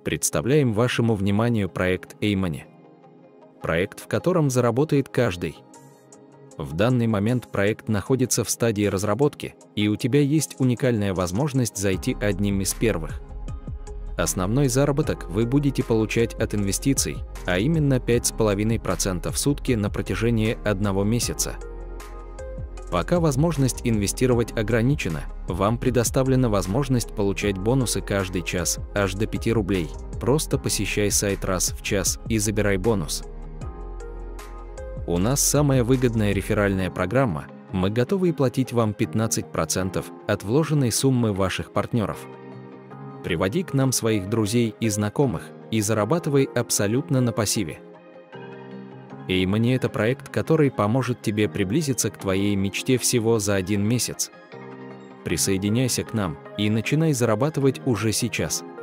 Представляем вашему вниманию проект A-Money. Проект, в котором заработает каждый. В данный момент проект находится в стадии разработки, и у тебя есть уникальная возможность зайти одним из первых. Основной заработок вы будете получать от инвестиций, а именно 5,5% в сутки на протяжении 1 месяца. Пока возможность инвестировать ограничена, вам предоставлена возможность получать бонусы каждый час, аж до 5 рублей. Просто посещай сайт раз в час и забирай бонус. У нас самая выгодная реферальная программа, мы готовы платить вам 15% от вложенной суммы ваших партнеров. Приводи к нам своих друзей и знакомых и зарабатывай абсолютно на пассиве. A-Money – это проект, который поможет тебе приблизиться к твоей мечте всего за 1 месяц. Присоединяйся к нам и начинай зарабатывать уже сейчас.